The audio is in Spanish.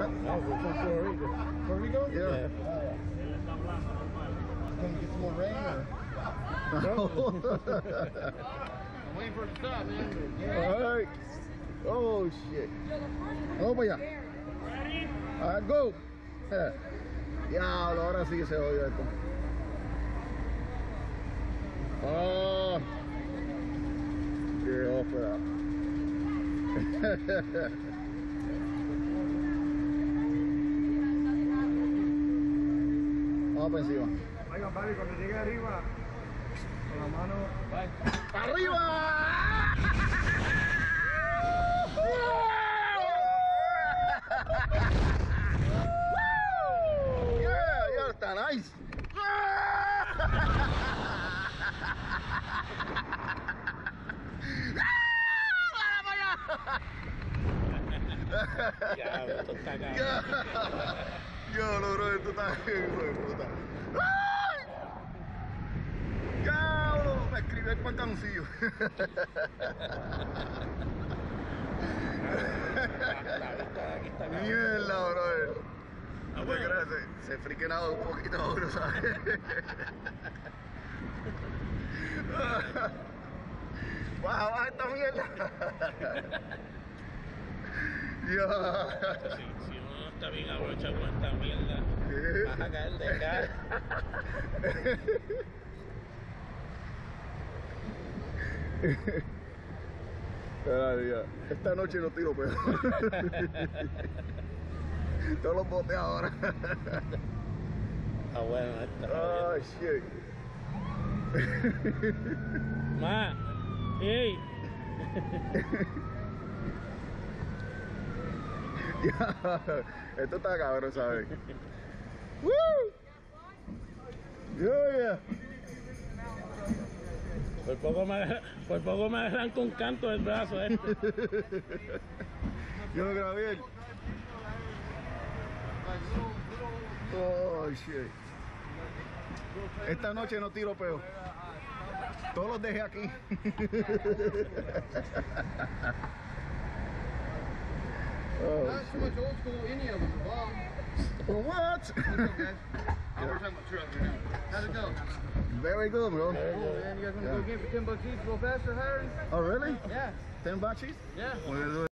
Oh, we're from Puerto Rico. Puerto Rico? Yeah. Can we get some more rain or? I'm waiting for it to stop, man. Alright. Oh shit. Vamos para allá. Alright, go. Diablo, ahora sí se oye esto. Oh. Get off of that. Vamos para encima. Oigan, papi, cuando llegue arriba, con la mano. ¡Arriba! Yeah, está nice. Ya, esto está acá. Yo lo bro, esto está hijo de puta. ¡Ay! Cabrón, me escribí el pantancillo. Aquí está acá. Mierda, bro. No te creas, se friquenado un poquito, bro, ¿sabes? Baja esta mierda. Ya. Si uno no está bien abrochado con esta mierda, vas a caer de cara. Esta noche no tiro pedo. Todos los botes ahora. Ah, bueno, esta. Oh shit. Ma, ey. Ya, esto está cabrón, ¿sabes? ¡Woo! Yeah. Por poco me arranco un canto del brazo este. Yo lo grabé él. Oh shit. Esta noche no tiro peo. Todos los dejé aquí. Not too much old school any of them involved. What? What's up, guys? We're talking about trucks right now. How's it go? Very good, bro. Cool, man. You guys want to go again for $10 each, a little faster, Harry? Oh, really? Yeah. 10 bucks each? Yeah. We'll do it.